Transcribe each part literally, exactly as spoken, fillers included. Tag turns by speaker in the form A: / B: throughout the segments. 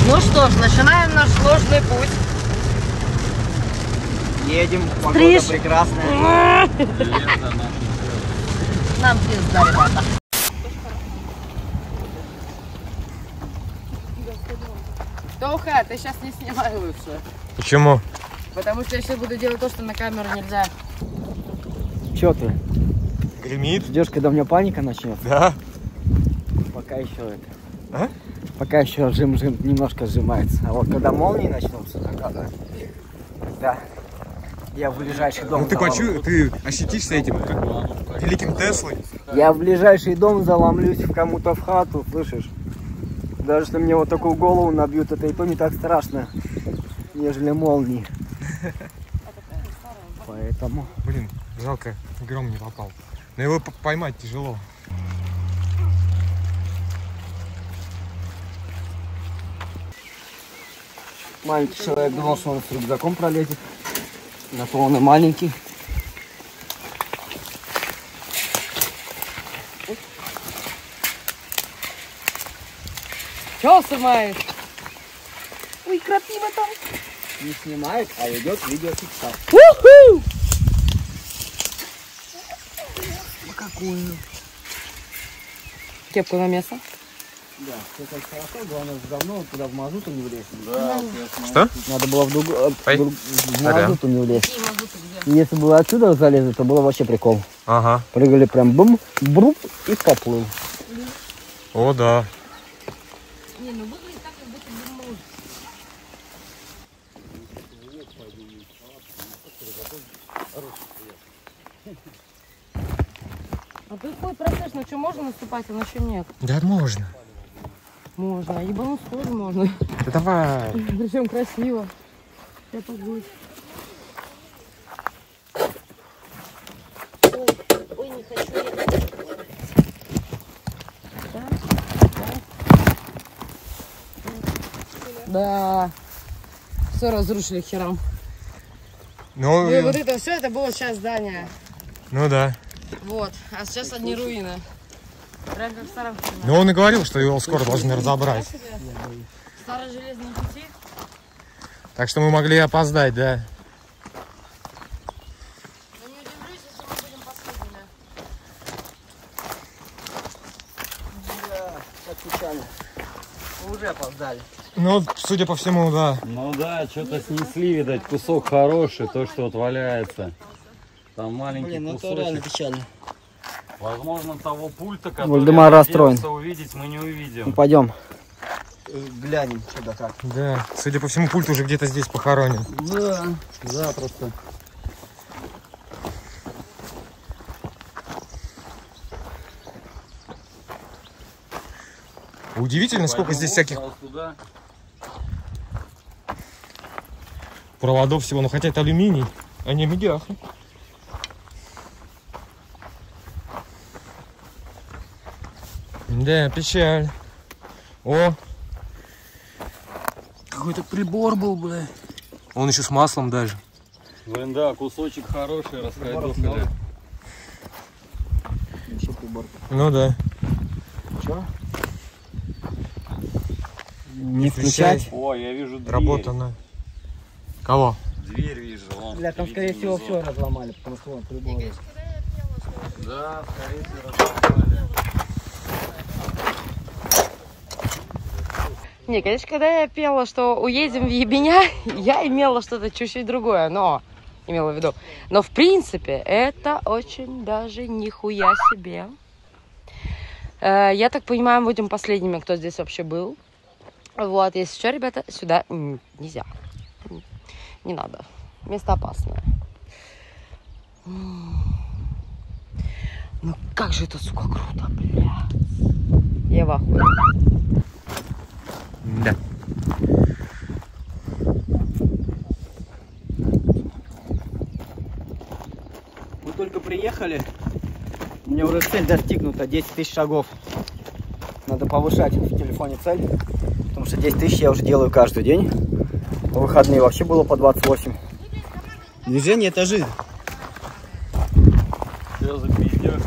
A: Ну что ж, начинаем наш сложный путь.
B: Едем, погода
A: Стриж.
B: прекрасная.
A: Нам пизда, ребята. Тоха, ты сейчас не снимай лучше.
C: Почему?
A: Потому что я сейчас буду делать то, что на камеру нельзя.
B: Че ты?
C: Гремит?
B: Ждешь, когда у меня паника начнется?
C: Да.
B: Пока еще это.
C: А?
B: Пока еще жим-жим немножко сжимается. А вот когда молнии начнутся, тогда да. Да. Я в ближайший дом.
C: Ну ты
B: заломлю.
C: почу, ты ощетишься этим как, великим Теслой.
B: Я в ближайший дом заломлюсь в кому-то в хату, слышишь? Даже если мне вот такую голову набьют, это и то не так страшно, нежели молнии. Поэтому.
C: Блин, жалко, гром не попал. Но его поймать тяжело.
B: Маленький человек думал, что он с рюкзаком пролезет. Зато он и маленький.
A: Чё снимает? Ой, крапива там.
B: Не снимает, а идет видеофиксация.
A: Уху!
B: Какую?
A: Кепку на место.
B: Да, все так хорошо, главное в говно, туда в мазуту не влезть.
D: Да,
C: Что?
B: Надо было в, дугу, э,
C: Ой.
B: в, в мазуту не влезть.
A: Какие мазуты где?
B: Если бы отсюда залезли, то было вообще прикол.
C: Ага.
B: Прыгали прям бум, бруп и поплыл.
C: О, да.
A: Не, ну выглядит так, как будто бы может. А ты какой процесс? Ну что, можно наступать, а на что нет?
C: Да можно.
A: Можно, а ебануть тоже можно.
C: Да давай.
A: Причем красиво. Я погодь. Ой, ой, не хочу я. Да. Все разрушили херам.
C: Ну,
A: И вот это все, это было сейчас здание.
C: ну да.
A: Вот. А сейчас одни руины. Прям как в старом фильме.
C: Но он и говорил, что его скоро должны разобрать.
A: Старые железные пути.
C: Так что мы могли опоздать, да.
A: Но не удивлюсь, если мы будем последними.
B: Да, так печально. Мы уже опоздали.
C: Ну, судя по всему, да.
D: Ну да, что-то снесли, видать, кусок хороший, то, что вот валяется. Там маленький
B: Блин, ну это
D: кусочек.
B: реально печально.
D: Возможно, того пульта, который
B: Вальдемар расстроен.
D: надеялся увидеть, мы не
B: Ну
D: увидим.
B: пойдем. Глянем, что да как.
C: Да. Судя по всему, пульт уже где-то здесь похоронен.
B: Да, запросто.
C: Удивительно, сколько
D: Пойдем
C: здесь
D: вот
C: всяких
D: сразу туда.
C: проводов всего. Ну, хотя это алюминий, а не медиаха. Да, печаль. О,
B: Какой-то прибор был, бля.
C: он еще с маслом даже.
D: Блин, да, кусочек хороший, раскайдокали.
B: Еще прибор.
C: Ну да.
B: Че? Не включать?
D: О, я вижу дверь.
C: Работано. Кого?
D: Дверь вижу. Вон,
B: Бля, там скорее
D: впереди
B: всего
D: внизу.
B: все разломали, потому что вон прибор.
D: Да, скорее всего разломали.
A: Не, конечно, когда я пела, что уедем в Ебеня, я имела что-то чуть-чуть другое, но имела в виду. Но в принципе это очень даже нихуя себе. Э, я так понимаю, мы будем последними, кто здесь вообще был. Вот, если что, ребята, сюда нельзя. Не надо. Место опасное. Ну как же это, сука, круто, бля. Я в ахуе.
C: Да.
B: Мы только приехали, у меня уже цель достигнута, десять тысяч шагов. Надо повышать в телефоне цель, потому что десять тысяч я уже делаю каждый день. В выходные вообще было по двадцать восемь. Движение — это жизнь.
D: Что за пиздец?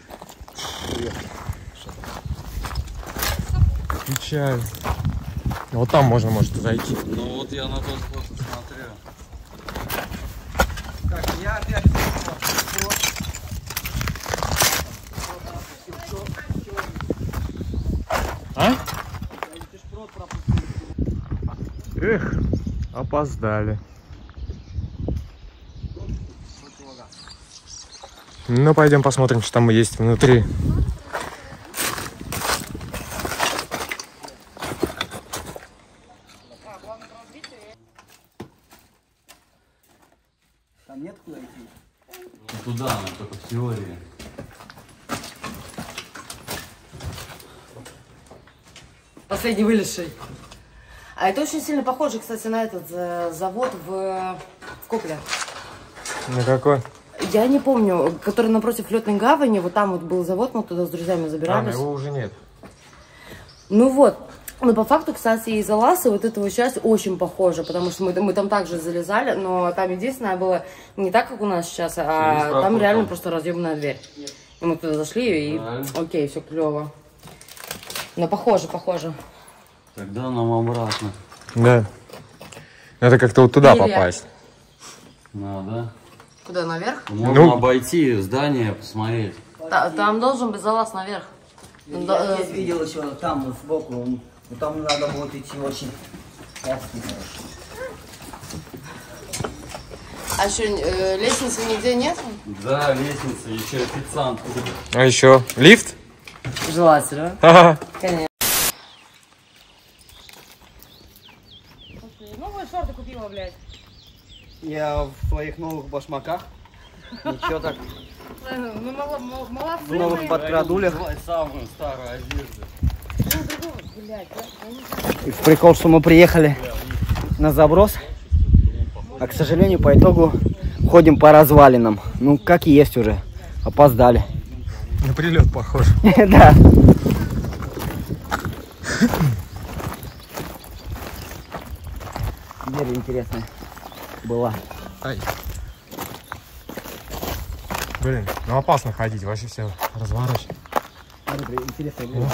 C: Печаль. Вот там можно, может, зайти.
D: Ну вот я на тот способ смотрю.
B: Так, я опять...
C: А? Эх, опоздали. Ну, пойдем посмотрим, что там есть внутри.
B: Там нет куда идти?
D: Ну, туда, но только в теории.
A: Последний вылезший. А это очень сильно похоже, кстати, на этот э, завод в, в Копле.
C: На какой?
A: Я не помню, который напротив летной гавани, вот там вот был завод, мы туда с друзьями
C: А,
A: забирались.
C: его уже нет.
A: Ну вот. Но по факту, кстати, из Аласы вот эта вот часть очень похожа, потому что мы, мы там также залезали, но там единственное было не так, как у нас сейчас, а там реально просто разъемная дверь. И мы туда зашли, и окей, все клево. Но похоже, похоже.
D: Тогда нам обратно.
C: Да. Надо как-то вот туда
A: Или...
C: попасть.
D: Надо.
A: Куда, наверх?
D: Можно
C: Ну...
D: обойти здание, посмотреть.
A: Та, там должен быть залаз наверх.
B: Я
A: Да,
B: здесь видел еще там, вот сбоку. Но там надо будет идти очень...
A: А что, э, лестницы нигде нет?
D: Да, лестница, еще официант.
C: А еще лифт?
A: Желательно.
C: Ха-ха.
A: Конечно. Новые шорты купила, блядь.
B: Я в своих новых башмаках. Ничего так.
A: Ну, молодцы.
B: В новых подкрадулях.
D: Самую старую одежду.
B: И в прикол, что мы приехали на заброс, а, к сожалению, по итогу ходим по развалинам. Ну, как и есть уже. Опоздали.
C: На прилет похож.
B: Да. Дверь интересная была.
C: Ай. Блин, ну опасно ходить, вообще все разворачивать.
B: Смотри, интересная дверь.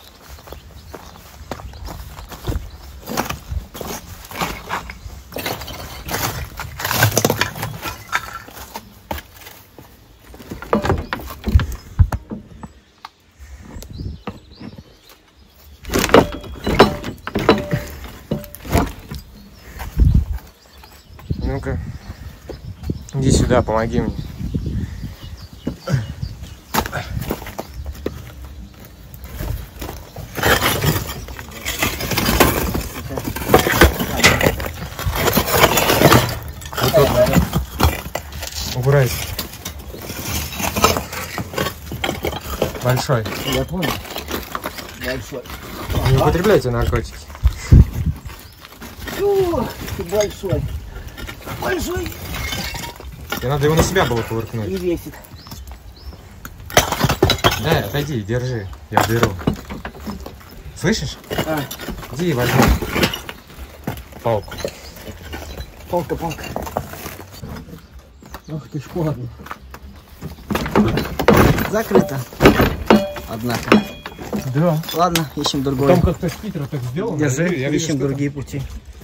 C: Ну-ка, иди сюда, помоги мне. Вот тут. Убирайся. Большой.
B: Я понял. Большой.
C: Не употребляйте наркотики.
B: Ух, ты большой. Большой.
C: Тебе надо его на себя было кувыркнуть.
B: И весит.
C: Да, отойди, держи. Я беру. Слышишь?
B: А.
C: Иди и возьми палку.
B: Палка, палка. Ох ты ж ладно. Закрыто. Однако.
C: Да.
B: Ладно, ищем другой.
C: Там как-то с Питера так сделано.
B: Держи,
C: Я вижу,
B: ищем
C: что
B: другие пути.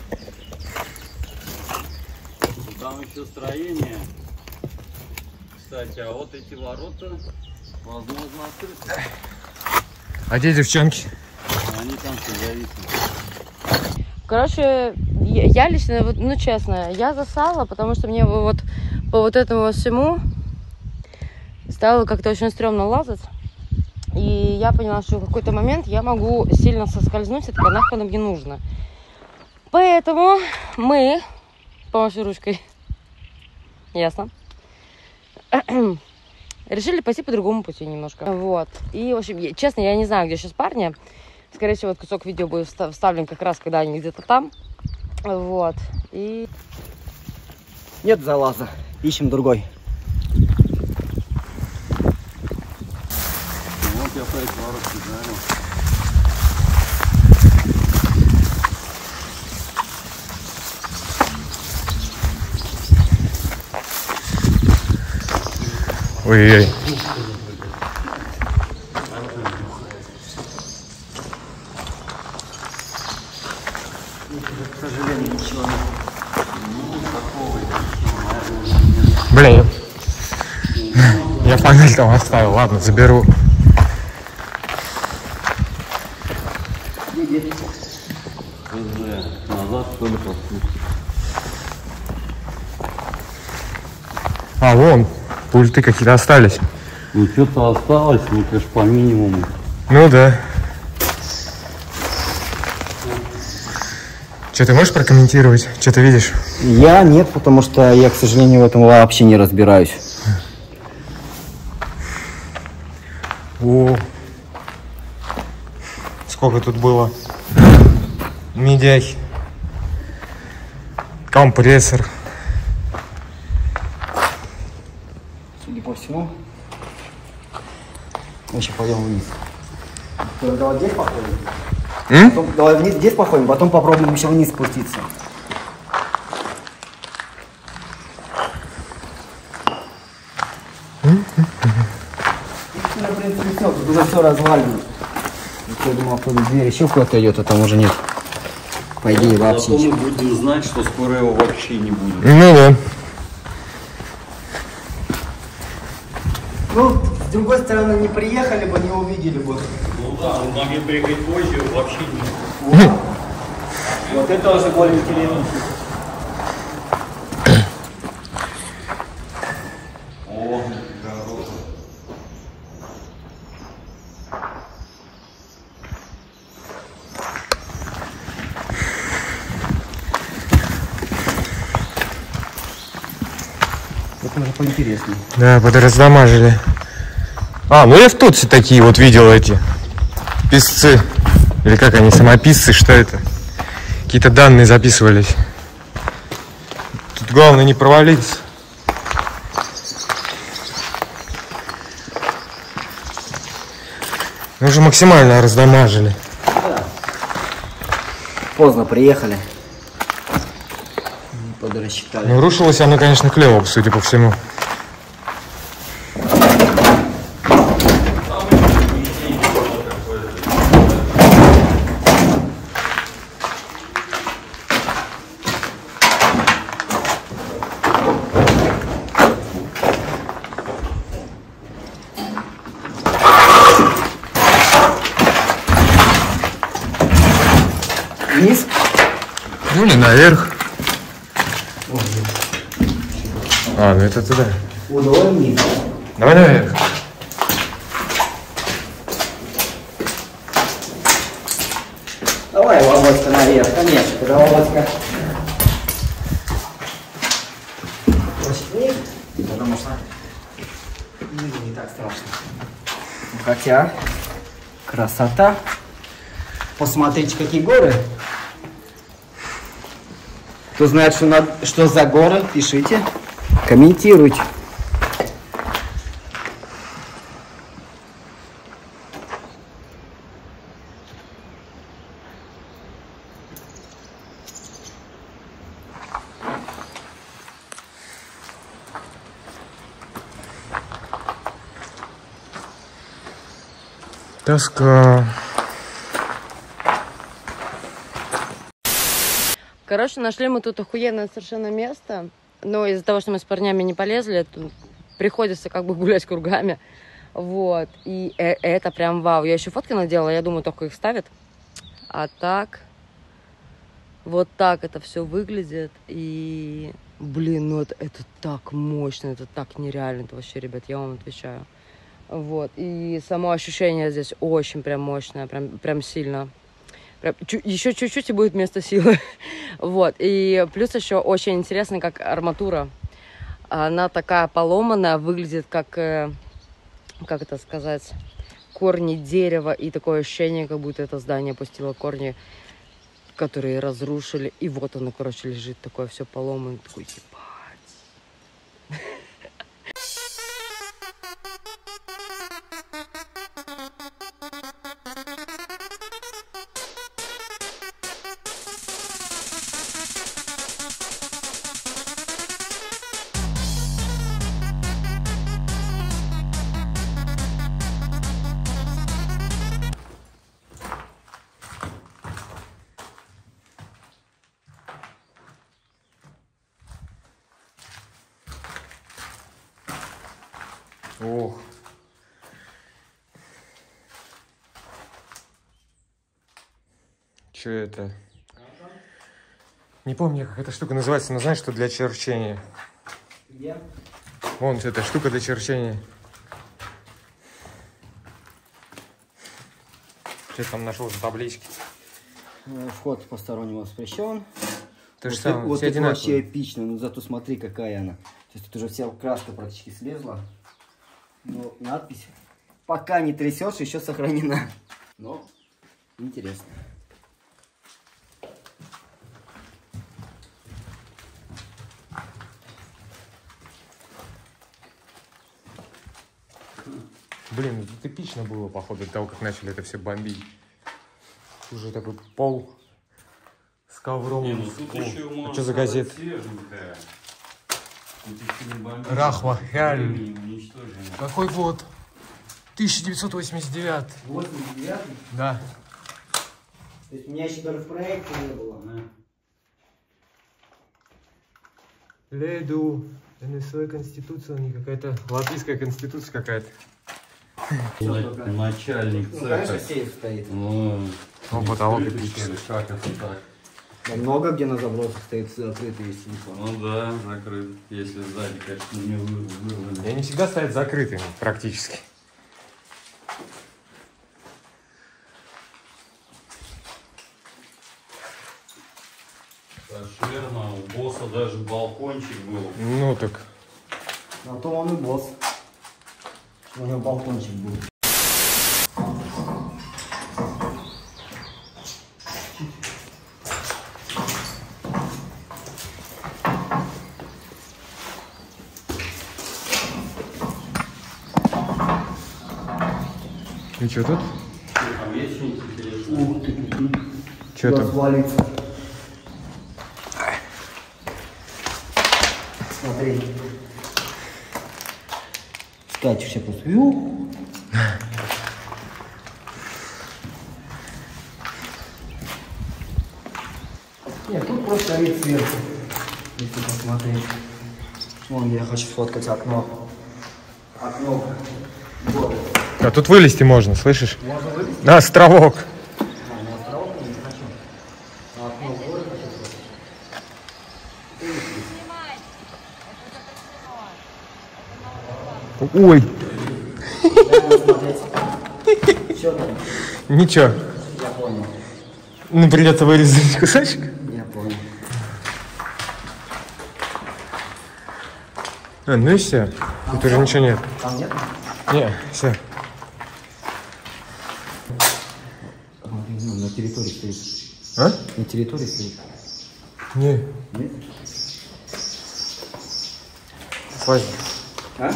D: Там еще строение. Кстати, а вот эти ворота, возможно, открыты.
C: там. А где девчонки?
D: Они там все зависят.
A: Короче, я, я лично, вот, ну честно, я засала, потому что мне вот по вот этому всему стало как-то очень стрёмно лазать. И я поняла, что в какой-то момент я могу сильно соскользнуть, это нахуй нам не нужно. Поэтому мы, помаши ручкой, ясно, решили пойти по другому пути немножко. Вот. И, в общем, я, честно, я не знаю, где сейчас парни. Скорее всего, вот кусок видео будет вставлен как раз, когда они где-то там. Вот. И...
B: Нет залаза. Ищем другой.
D: Вот я по этим воротам говорю.
C: Ой-ой-ой.
B: К сожалению, ничего нет.
C: Блин. Я панель там оставил. Ладно, заберу.
D: Назад, что ли, просто.
C: А, вон, пульты какие-то остались.
D: Ну, что-то осталось, ну, конечно, по минимуму.
C: Ну да. Что, ты можешь прокомментировать? Что ты видишь?
B: Я нет, потому что я, к сожалению, в этом вообще не разбираюсь.
C: О, сколько тут было медяхи, компрессор.
B: Судя по всему, мы еще пойдем вниз. Давай здесь походим. Потом, давай вниз, здесь походим, потом попробуем еще вниз спуститься. В принципе, все, тут уже все развалено. Я думал, что дверь еще куда-то идет, а там уже нет. По идее, вообще
D: Зато мы
B: ничего.
D: будем знать, что скоро его вообще не будет.
C: Ну да.
B: Ну, с другой стороны, не приехали бы, не увидели бы.
D: Ну да, мы могли приехать позже, вообще не.
B: Вот это уже более интересно.
D: О, хорошо.
B: Это уже поинтереснее.
C: Да, подраздамажили. А, ну я в Тутси такие вот видел эти писцы. Или как они, самописцы, что это? Какие-то данные записывались. Тут главное не провалиться. Мы уже максимально раздамажили.
B: Поздно приехали. Не подрасчитали.
C: Ну, рушилось оно, конечно, клево, судя по всему.
B: Вниз?
C: Ну, не наверх. А, ну это туда.
B: О, давай вниз.
C: Давай наверх.
B: Давай, Володька, наверх, конечно, когда Володька. Вниз, потому что внизу не так страшно. Хотя, красота. Посмотрите, какие горы. Кто знает, что, над... что за горы, пишите, комментируйте.
C: Тоска.
A: Короче, нашли мы тут охуенное совершенно место. Но из-за того, что мы с парнями не полезли, то приходится как бы гулять кругами. Вот. И э- это прям вау. Я еще фотки наделала, я думаю, только их ставят. А так... Вот так это все выглядит. И... Блин, ну это, это так мощно, это так нереально. Это вообще, ребят, я вам отвечаю. Вот. И само ощущение здесь очень прям мощное, прям, прям сильно. Прям, чу- еще чуть-чуть и будет место силы. Вот. И плюс еще очень интересно, как арматура. Она такая поломанная, выглядит как, э, как это сказать, корни дерева. И такое ощущение, как будто это здание пустило корни, которые разрушили. И вот оно, короче, лежит такое все поломанное. Такой, ебать.
C: Ох. Что это? Не помню, как эта штука называется, но знаешь, что для черчения?
B: Где?
C: Вон эта штука для черчения. Что там нашел за таблички?
B: Вход постороннего воспрещен.
C: То же
B: Вот,
C: самое,
B: вот
C: все
B: это вообще
C: одинаковые.
B: эпично, но зато смотри, какая она. То есть тут уже вся краска практически слезла. Но надпись пока не трясешь, еще сохранена. Но интересно.
C: Блин, тут эпично было, походу, до того, как начали это все бомбить. Уже такой пол с ковром.
D: Не, ну тут
C: О,
D: еще
C: а
D: можно
C: что за
D: сказать,
C: газета?
D: свеженькая. Тут еще не бомбили.
C: Рахва, реально.
D: Времени уничтожили.
C: Какой год? тысяча девятьсот восемьдесят девятый.
B: восемьдесят девятый?
C: Да.
B: То есть у меня еще даже в проекте не было.
D: Да.
C: Леду. НСВ конституция, не какая-то латвийская конституция какая-то.
D: На- Начальник
B: Ну, конечно,
D: цеха.
B: сейф стоит.
D: Ну,
C: Ну, потолок
D: открытый,
C: эпический.
D: что ли? Как это так?
B: Да много где на забросах стоит закрытый весь телефон.
D: Ну да, закрыт. Если сзади, конечно, не вы- вырвали.
C: И они всегда стоят закрытыми, практически.
D: Кошерно, у босса даже балкончик был.
C: Ну так.
B: На то он и босс. У него балкончик был.
C: И что тут?
D: Там есть что-нибудь интересное?
B: Ух ты, ты, ты.
C: Что там?
B: Свалится. Смотри. Скачешь, я просто. Ю. Нет, тут просто вид сверху. Если посмотреть. Вон, я хочу сфоткать окно. Окно. Вот.
C: А тут вылезти можно, слышишь?
B: Можно вылезть?
C: На островок.
B: А, на островок я не хочу. А окно в город хочу сфоткать.
C: Ой,
B: Дай мне смотреть. Что там?
C: ничего.
B: Я понял.
C: Ну, придется вырезать кусочек.
B: Я понял.
C: А, ну и все. Тут уже ничего нет.
B: Там нет?
C: Не, все.
B: Смотри, ну, на территории стоит.
C: А?
B: На территории стоит.
C: Не.
B: Нет?
C: Хватит.
B: А?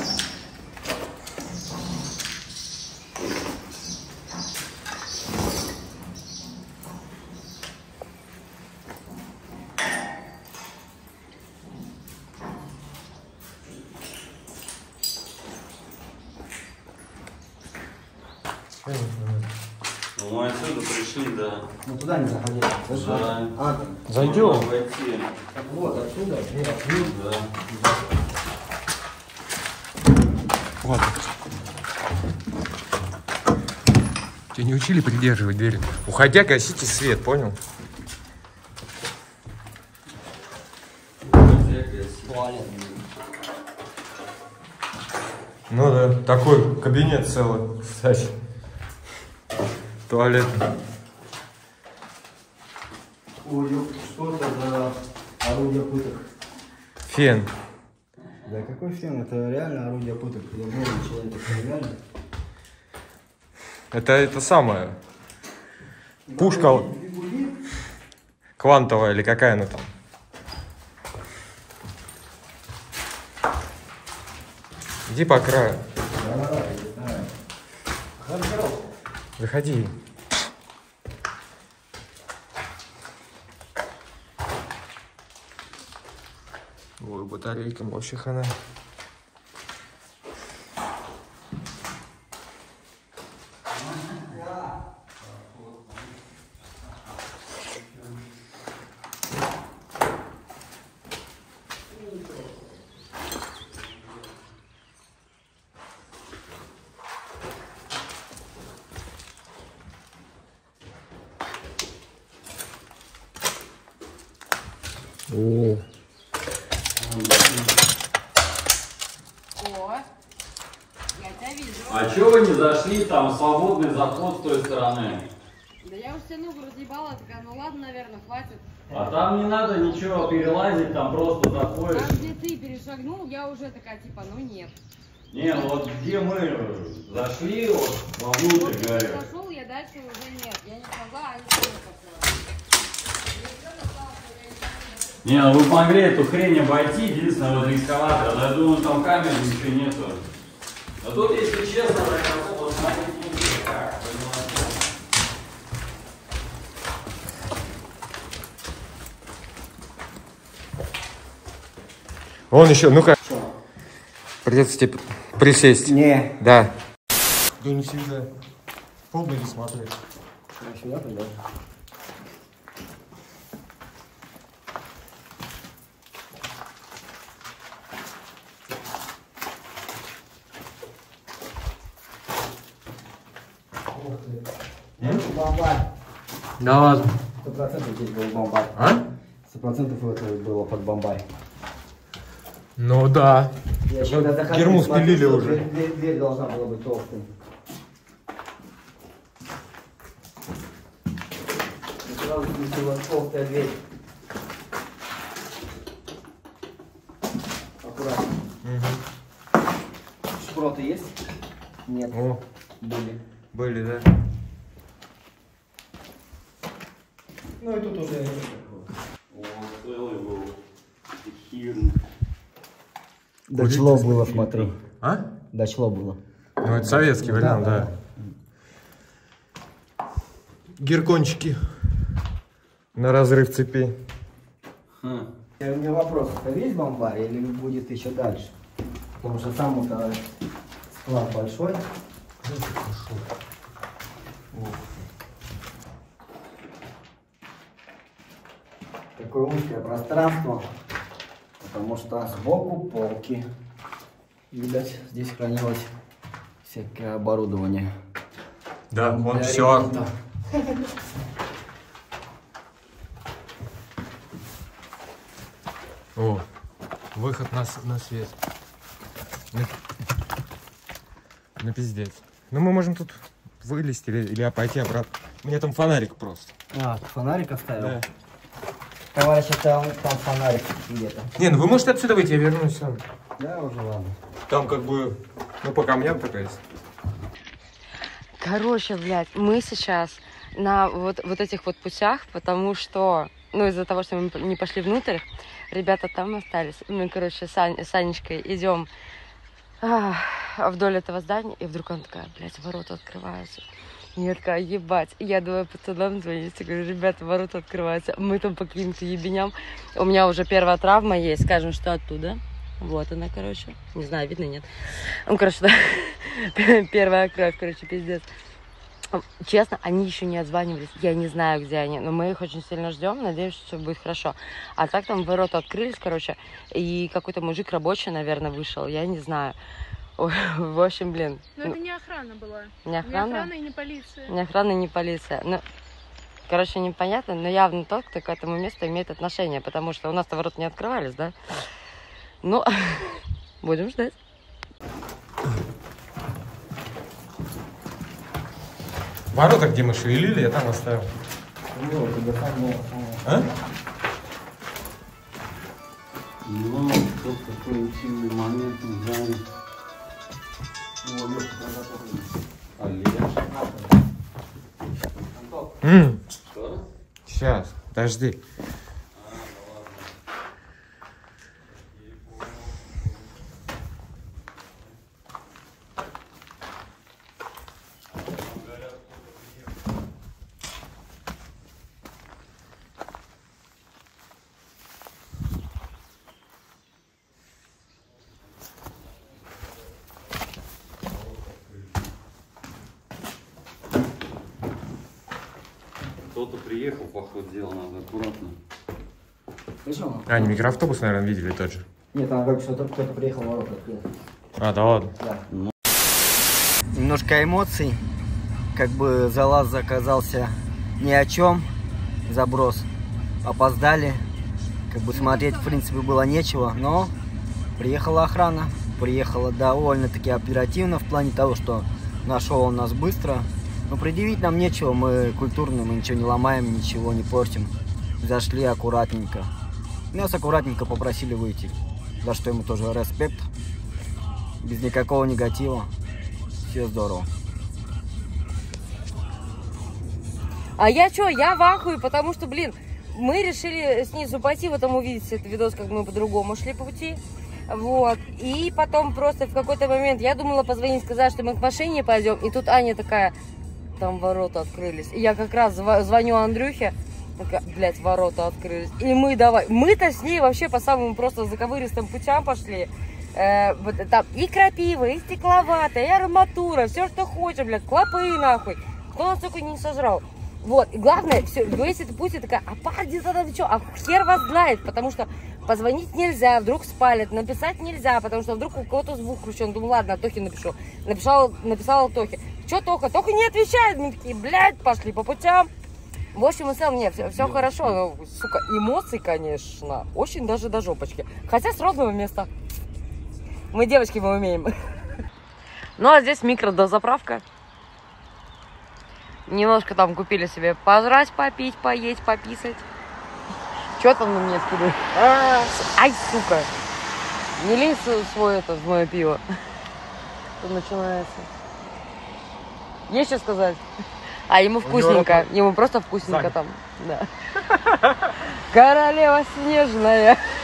D: Ну, мы отсюда пришли, да.
B: Ну туда не заходи.
D: Да.
B: А, там.
C: Зайдем.
D: Можно войти.
B: Так вот, отсюда, дверь открыл.
D: Да.
C: Вот. Тебя не учили придерживать дверь? Уходя, гасите свет, понял?
B: Туалет.
C: Ну да, такой кабинет целый, кстати. Туалет.
B: Ой, ёп, что это за орудие пыток?
C: Фен.
B: Да какой фен? Это реально орудие пыток. Я думаю, человек это реально.
C: Это это самое. Пушка квантовая или какая она там? Иди по краю. Заходи. Ой, батарейка вообще хана. О.
A: О, я тебя вижу.
D: А чё вы не зашли? Там свободный заход с той стороны.
A: Да я уж тебе ногу разъебала, такая, ну ладно, наверное, хватит.
D: А там не надо ничего перелазить, там просто заходишь.
A: Там, где ты перешагнул, я уже такая, типа, ну нет.
D: Не, ну вот где мы зашли, вот вовнутрь,
A: Вот ты
D: говорю.
A: зашел, я дальше уже нет. Я не смогла, а не смогла.
D: Не, ну вы могли эту хрень обойти, единственное, вот экскаватор, но я думаю, там камеры ничего нету. А тут, если честно, так особо смотреть не как.
C: Вон еще, ну-ка. Придется тебе присесть.
B: Не.
C: Да. Да не всегда. Полный не смотри.
B: Сюда тогда. Бомбарь.
C: Да ладно.
B: Сто процентов здесь был бомбарь.
C: А?
B: Сто процентов это было под бомбарь.
C: Ну да.
B: Я
C: Ну,
B: когда заходил,
C: герму
B: смотрел,
C: спилили
B: что
C: уже.
B: Дверь, дверь- дверь должна была быть толстой. И сразу сместилась толстая дверь. Аккуратно.
C: Угу.
B: Шпроты есть? Нет.
C: О,
B: Были.
C: были, да?
B: Ну и тут уже...
D: О, целый был. Хирн.
B: Дочло было, смотри.
C: А?
B: Дочло было.
C: Ну это советский вариант, да. Геркончики. На разрыв цепей.
D: Хм.
B: У меня вопрос, это весь бомбарь или будет еще дальше? Потому что сам это склад большой. Такое узкое пространство, потому что сбоку полки. Видать, здесь хранилось всякое оборудование.
C: Да, вон
B: Для
C: все.
B: ремонта.
C: О, выход на, с- на свет. На, на пиздец. Ну мы можем тут вылезть или, или пойти обратно. У меня там фонарик просто.
B: А, ты фонарик оставил?
C: Да.
B: Товарищ, там, там фонарик где-то.
C: Не, ну вы можете отсюда выйти, я вернусь сам.
B: Да, уже ладно.
C: Там как бы, ну по камням такая есть.
A: Короче, блядь, мы сейчас на вот, вот этих вот путях, потому что, ну, из-за того, что мы не пошли внутрь, ребята там остались. Мы, короче, с, Ань- с Анечкой идем а, вдоль этого здания, и вдруг она такая, блядь, ворота открываются. И я такая, ебать. Я думаю, пацанам звонить, говорю, ребята, ворота открываются. Мы там по каким-то ебеням. У меня уже первая травма есть, скажем, что оттуда. Вот она, короче. Не знаю, видно, нет. Ну, короче, да. Первая кровь, короче, пиздец. Честно, они еще не отзванивались. Я не знаю, где они. Но мы их очень сильно ждем. Надеюсь, что все будет хорошо. А так там ворота открылись, короче. И какой-то мужик рабочий, наверное, вышел. Я не знаю. Ой, в общем, блин.
E: Но
A: ну,
E: это не охрана была.
A: Не
E: Не
A: охрана?
E: охрана и не полиция.
A: Ни охрана, ни полиция. Ну, короче, непонятно, но явно тот, кто к этому месту имеет отношение. Потому что у нас-то ворота не открывались, да? Ну, будем ждать.
C: Ворота, где мы шевелили, я там оставил. А?
D: Ну, тут такой интимный момент, не знаю. Олег.
C: М,
D: Что?
C: Сейчас, подожди.
D: Кто-то приехал, походу, дело надо аккуратно.
B: Слышал?
C: А, не микроавтобус, наверное, видели тот же.
B: Нет, там как что-то кто-то приехал, ворота открыл.
C: А, да ладно.
B: Да. Немножко эмоций. Как бы залаз оказался ни о чем. Заброс. Опоздали. Как бы смотреть, в принципе, было нечего, но приехала охрана. Приехала довольно-таки оперативно в плане того, что нашел он нас быстро. Но предъявить нам нечего, мы культурные, мы ничего не ломаем, ничего не портим. Зашли аккуратненько. Нас аккуратненько попросили выйти. За что ему тоже респект. Без никакого негатива. Все здорово.
A: А я что, я в ахуе, потому что, блин, мы решили снизу пойти, вот там увидите этот видос, как мы по-другому шли по пути. Вот. И потом просто в какой-то момент я думала позвонить, сказать, что мы к машине пойдем. И тут Аня такая, там ворота открылись. И я как раз звоню Андрюхе, такая, блядь, ворота открылись. И мы давай. Мы-то с ней вообще по самым просто заковыристым путям пошли. Э, вот, там и крапива, и стекловатая, и арматура, все, что хочешь, блядь, клопы нахуй. Кто нас только не сожрал. Вот, и главное, все, весь этот путь, я такая, а парни-то там что, а хер вас знает, потому что позвонить нельзя, вдруг спалят, написать нельзя, потому что вдруг у кого-то звук включен. Думаю, ладно, Тохе напишу. Написала, написала Тохе. Че, Тоха? Тоха не отвечает. Мы такие, блядь, пошли по путям. В общем и целом, нет, все, все хорошо. Но, сука, эмоции, конечно, очень даже до жопочки. Хотя с родного места. Мы девочки, мы умеем. Ну, а здесь микродозаправка. Немножко там купили себе пожрать, попить, поесть, пописать. Что там на мне скидывает? Ай, сука! Не лезь свой это, в мое пиво. Тут начинается. Есть что сказать? А ему вкусненько. Ему просто вкусненько там. Да. Королева снежная.